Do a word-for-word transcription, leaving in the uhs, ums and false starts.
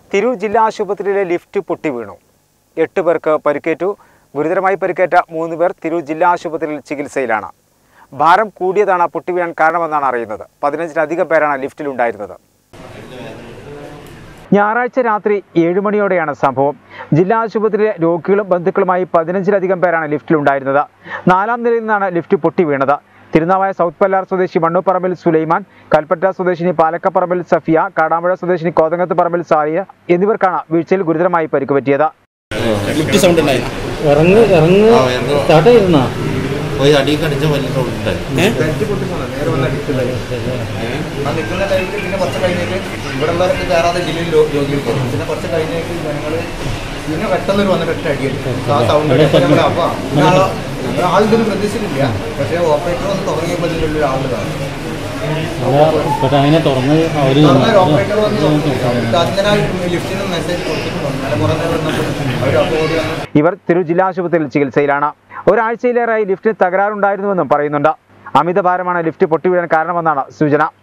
തിരൂർ ജില്ലാ ആശുപത്രിയിലെ ലിഫ്റ്റ് പൊട്ടി വീണു. എട്ട് പേർക്ക് പരിക്കേറ്റു. ഗുരുതരമായി പരിക്കേറ്റ മൂന്ന് പേർ തിരൂർ ജില്ലാ ആശുപത്രിയിൽ ചികിത്സയിലാണ്. ഭാരം കൂടിയതാണ് പൊട്ടി വീഴാൻ കാരണമെന്നാണ് അറിയുന്നത്. പതിനഞ്ചിലധികം പേരാണ് ലിഫ്റ്റിലുണ്ടായിരുന്നത്. ഞായറാഴ്ച രാത്രി ഏഴ് മണിയോടെയാണ് സംഭവം. ജില്ലാ ആശുപത്രിയിലെ രോഗികളും ബന്ധുക്കളുമായി പതിനഞ്ചിലധികം പേരാണ് ലിഫ്റ്റിലുണ്ടായിരുന്നത്. നാലാം നിലയിൽ നിന്നാണ് ലിഫ്റ്റ് പൊട്ടി വീണത്. തിരുനാവായ സൗത്ത് പല്ലാർ സ്വദേശി മണ്ണുപറമ്പിൽ സുലൈമാൻ, കൽപ്പറ്റ സ്വദേശിനി പാലക്കപ്പറമ്പിൽ സഫിയ, കാടാമ്പുഴ സ്വദേശിനി കോതങ്ങത്ത് പറമ്പിൽ സാരിയ എന്നിവർക്കാണ് വീഴ്ചയിൽ ഗുരുതരമായി പരിക്കുപറ്റിയത്. പിന്നെ പെട്ടെന്നൊരു വന്നിട്ട് അടിയടിച്ചു ആ സൗണ്ട് അപ്പോൾ ആളിതൊരു പ്രതീക്ഷിച്ചിട്ടില്ല. പക്ഷേ ഓപ്പറേറ്റർ വന്ന് തുടങ്ങിയപ്പോൾ ഇതിൻ്റെ ആൾ കാണും. ഓപ്പറേറ്റർ വന്ന് അതിനായി ലിഫ്റ്റിന് മെസ്സേജ് കൊടുത്തിട്ടുണ്ട്. ഇവർ തിരൂർ ജില്ലാ ആശുപത്രിയിൽ ചികിത്സയിലാണ്. ഒരാഴ്ചയിലേറെയായി ലിഫ്റ്റിന് തകരാറുണ്ടായിരുന്നുവെന്നും പറയുന്നുണ്ട്. അമിതഭാരമാണ് ലിഫ്റ്റ് പൊട്ടിവീഴാൻ കാരണമെന്നാണ് സൂചന.